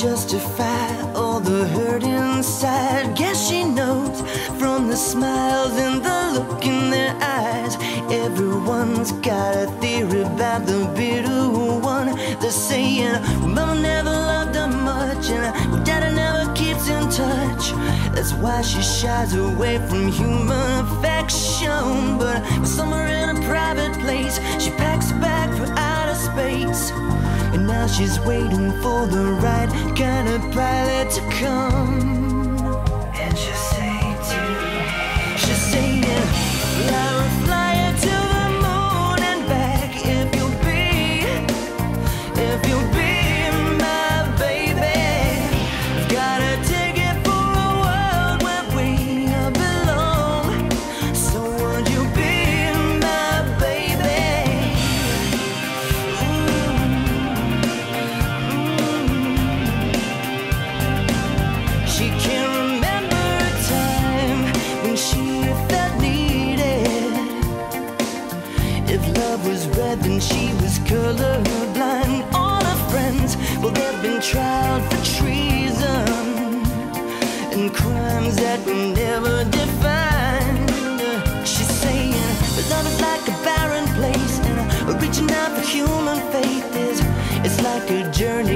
justify all the hurt inside. Guess she knows from the smiles and the look in their eyes. Everyone's got a theory about the bitter one. They're saying, well, mama never loved her much, and daddy never keeps in touch. That's why she shies away from human affection. But somewhere in a private place, she packs a bag for outer space. And now she's waiting for the right kind of pilot to come. And she'll say to me, she'll say, yeah, fly her to the moon and back if you'll be my baby. Got a ticket for a world where we belong. So would you be my baby? She can't remember a time when she felt needed. If love was red, then she was colorblind. All her friends, well, they've been tried for treason and crimes that were never defined. She's saying that love is like a barren place, and reaching out for human faith is, it's like a journey